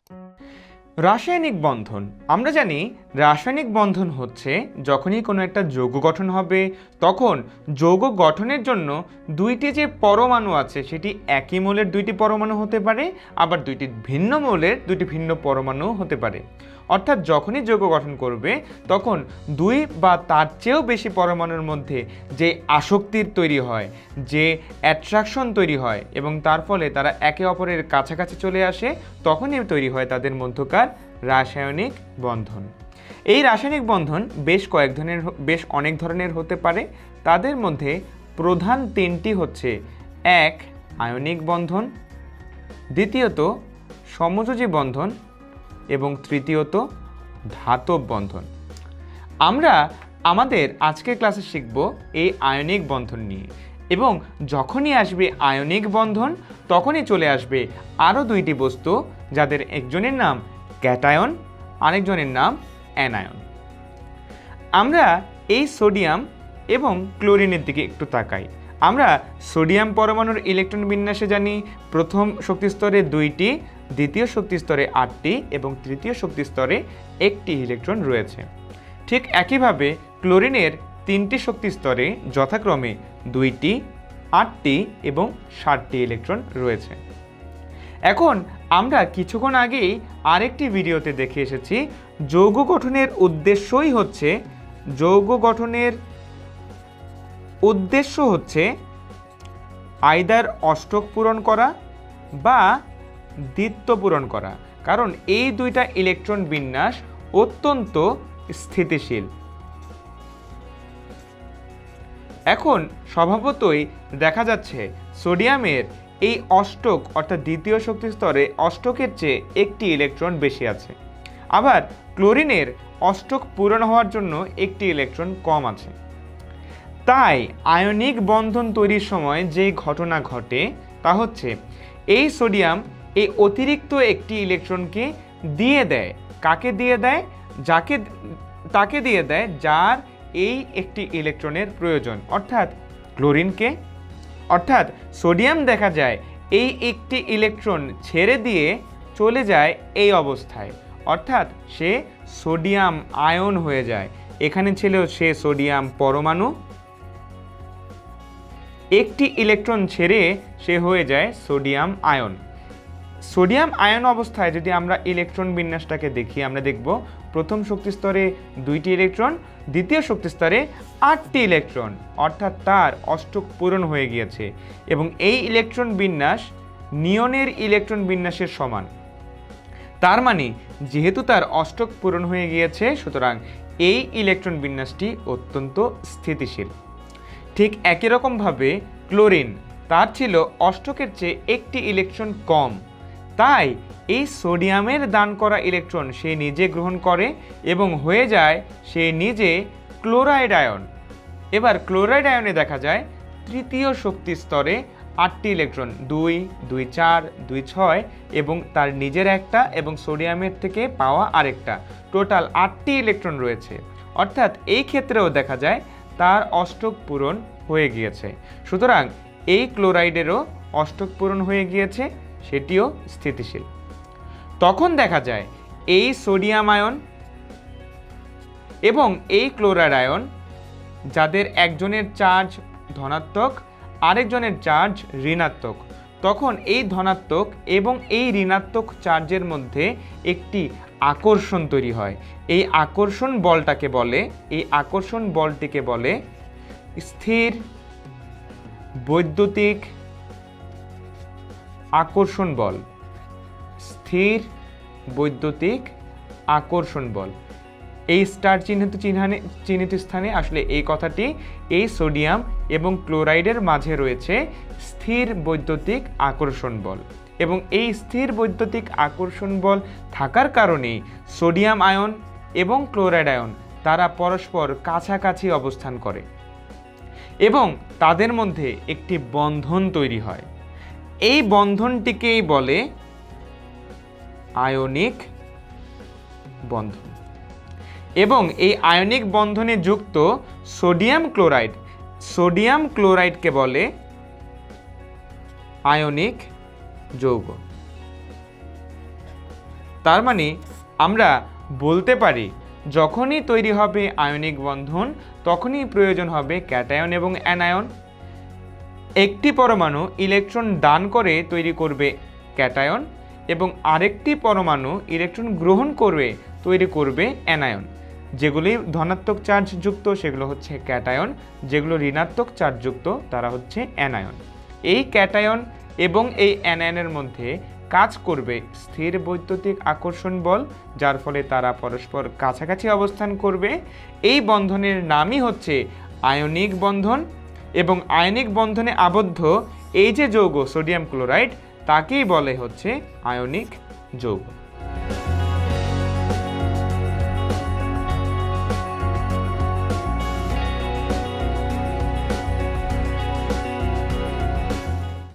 রাসায়নিক বন্ধন। আমরা জানি রাসায়নিক বন্ধন হচ্ছে যখনই কোনো একটা যৌগ গঠন হবে তখন যৌগ গঠনের জন্য দুইটি যে পরমাণু আছে সেটি একই মৌলের দুইটি পরমাণু হতে পারে, আবার দুইটি ভিন্ন মৌলের দুইটি ভিন্ন পরমাণু হতে পারে। অর্থাৎ যখনই যৌগ গঠন করবে তখন দুই বা তার চেয়েও বেশি পরমাণুর মধ্যে যে আসক্তির তৈরি হয়, যে অ্যাট্রাকশন তৈরি হয় এবং তার ফলে তারা একে অপরের কাছাকাছি চলে আসে, তখনই তৈরি হয় তাদের মধ্যকার রাসায়নিক বন্ধন। এই রাসায়নিক বন্ধন বেশ অনেক ধরনের হতে পারে। তাদের মধ্যে প্রধান তিনটি হচ্ছে: এক, আয়নিক বন্ধন; দ্বিতীয়ত, সমযোজী বন্ধন; এবং তৃতীয়ত, ধাতব বন্ধন। আমরা আমাদের আজকের ক্লাসে শিখব এই আয়নিক বন্ধন নিয়ে, এবং যখনই আসবে আয়নিক বন্ধন তখনই চলে আসবে আরও দুইটি বস্তু যাদের একজনের নাম ক্যাটায়ন, আরেকজনের নাম অ্যানায়ন। আমরা এই সোডিয়াম এবং ক্লোরিনের দিকে একটু তাকাই। আমরা সোডিয়াম পরমাণুর ইলেকট্রন বিন্যাসে জানি প্রথম শক্তিস্তরে 2টি, দ্বিতীয় শক্তিস্তরে 8টি এবং তৃতীয় শক্তিস্তরে 1টি ইলেকট্রন রয়েছে। ঠিক একইভাবে ক্লোরিনের 3টি শক্তিস্তরে যথাক্রমে 2টি, 8টি এবং 7টি ইলেকট্রন রয়েছে। এখন আমরা কিছুক্ষণ আগেই আরেকটি ভিডিওতে দেখে এসেছি যৌগ গঠনের উদ্দেশ্যই হচ্ছে আইদার অষ্টক পূরণ করা বা দ্বিত্ব পূরণ করা, কারণ এই দুইটা ইলেকট্রন বিন্যাস অত্যন্ত স্থিতিশীল। এখন স্বভাবতই দেখা যাচ্ছে সোডিয়ামের এই অষ্টক অর্থাৎ দ্বিতীয় শক্তিস্তরে অষ্টকের চেয়ে একটি ইলেকট্রন বেশি আছে, আবার ক্লোরিনের অষ্টক পূরণ হওয়ার জন্য একটি ইলেকট্রন কম আছে। তাই আয়নিক বন্ধন তৈরির সময় যে ঘটনা ঘটে তা হচ্ছে এই সোডিয়াম এই অতিরিক্ত একটি ইলেকট্রনকে দিয়ে দেয়। কাকে দিয়ে দেয়? তাকে দিয়ে দেয় যার এই একটি ইলেকট্রনের প্রয়োজন, অর্থাৎ ক্লোরিনকে। অর্থাৎ সোডিয়াম দেখা যায় এই একটি ইলেকট্রন ছেড়ে দিয়ে চলে যায় এই অবস্থায়, অর্থাৎ সে সোডিয়াম আয়ন হয়ে যায়। এখানে ছিল সে সোডিয়াম পরমাণু, একটি ইলেকট্রন ছেড়ে সে হয়ে যায় সোডিয়াম আয়ন। সোডিয়াম আয়ন অবস্থায় যদি আমরা ইলেকট্রন বিন্যাসটাকে দেখি, আমরা দেখব প্রথম শক্তিস্তরে 2টি ইলেকট্রন, দ্বিতীয় শক্তিস্তরে 8টি ইলেকট্রন, অর্থাৎ তার অষ্টক পূরণ হয়ে গিয়েছে এবং এই ইলেকট্রন বিন্যাস নিয়নের ইলেকট্রন বিন্যাসের সমান। তার মানে যেহেতু তার অষ্টক পূরণ হয়ে গিয়েছে, সুতরাং এই ইলেকট্রন বিন্যাসটি অত্যন্ত স্থিতিশীল। ঠিক একই রকমভাবে ক্লোরিন, তার ছিল অষ্টকের চেয়ে একটি ইলেকট্রন কম, তাই এই সোডিয়ামের দান করা ইলেকট্রন সে নিজে গ্রহণ করে এবং হয়ে যায় সে নিজে ক্লোরাইড আয়ন। এবার ক্লোরাইড আয়নে দেখা যায় তৃতীয় শক্তি স্তরে 8টি ইলেকট্রন, 2, 2, 4, 2, 6 এবং তার নিজের একটা এবং সোডিয়ামের থেকে পাওয়া আরেকটা, টোটাল 8টি ইলেকট্রন রয়েছে। অর্থাৎ এই ক্ষেত্রেও দেখা যায় তার অষ্টক পূরণ হয়ে গিয়েছে। সুতরাং এই ক্লোরাইডেরও অষ্টক পূরণ হয়ে গিয়েছে, সেটিও স্থিতিশীল। তখন দেখা যায় এই সোডিয়াম আয়ন এবং এই ক্লোরাইড আয়ন, যাদের একজনের চার্জ ধনাত্মক আরেকজনের চার্জ ঋণাত্মক, তখন এই ধনাত্মক এবং এই ঋণাত্মক চার্জের মধ্যে একটি আকর্ষণ তৈরি হয়। এই আকর্ষণ বলটিকে বলে স্থির বৈদ্যুতিক আকর্ষণ বল। স্থির বৈদ্যুতিক আকর্ষণ বল। এই স্টার চিহ্নিত স্থানে আসলে এই কথাটি এই সোডিয়াম এবং ক্লোরাইডের মাঝে রয়েছে স্থির বৈদ্যুতিক আকর্ষণ বল, এবং এই স্থির বৈদ্যুতিক আকর্ষণ বল থাকার কারণেই সোডিয়াম আয়ন এবং ক্লোরাইড আয়ন তারা পরস্পর কাছাকাছি অবস্থান করে এবং তাদের মধ্যে একটি বন্ধন তৈরি হয়। এই বন্ধনটিকেই বলে আয়নিক বন্ধন। এবং এই আয়নিক বন্ধনে যুক্ত সোডিয়াম ক্লোরাইডকে বলে আয়নিক যৌগ। তার মানে আমরা বলতে পারি যখনই তৈরি হবে আয়নিক বন্ধন তখনই প্রয়োজন হবে ক্যাটায়ন এবং অ্যানায়ন। একটি পরমাণু ইলেকট্রন দান করে তৈরি করবে ক্যাটায়ন এবং আরেকটি পরমাণু ইলেকট্রন গ্রহণ করবে তৈরি করবে অ্যানায়ন। যেগুলি ধনাত্মক চার্জযুক্ত সেগুলো হচ্ছে ক্যাটায়ন, যেগুলো ঋণাত্মক চার্জযুক্ত তারা হচ্ছে অ্যানায়ন। এই ক্যাটায়ন এবং এই অ্যানায়নের মধ্যে কাজ করবে স্থির বৈদ্যুতিক আকর্ষণ বল, যার ফলে তারা পরস্পর কাছাকাছি অবস্থান করবে। এই বন্ধনের নামই হচ্ছে আয়নিক বন্ধন এবং আয়নিক বন্ধনে আবদ্ধ এই যে যৌগ সোডিয়াম ক্লোরাইড তাকেই বলে হচ্ছে আয়নিক যৌগ।